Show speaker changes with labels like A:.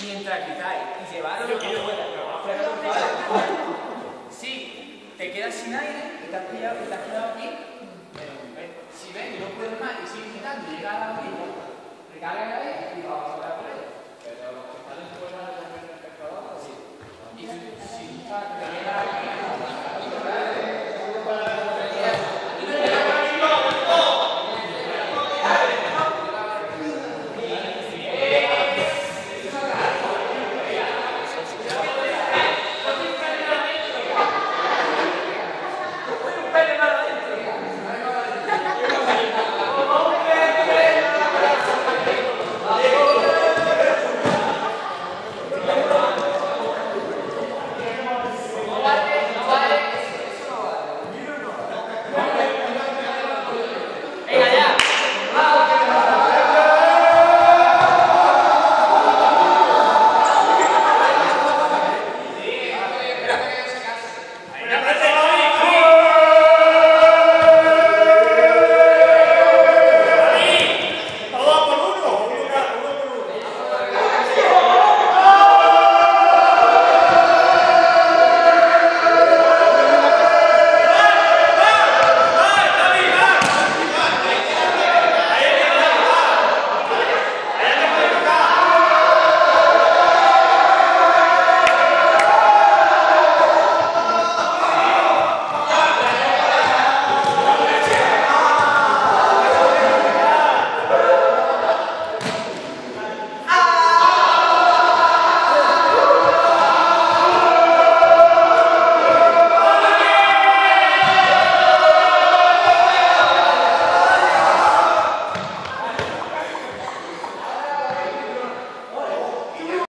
A: mientras gritáis y llevaros lo que yo pueda. Si te quedas sin aire y te has quedado aquí, si ven que no puedes más y sigues gritando y llegas a la orilla, recarga el aire y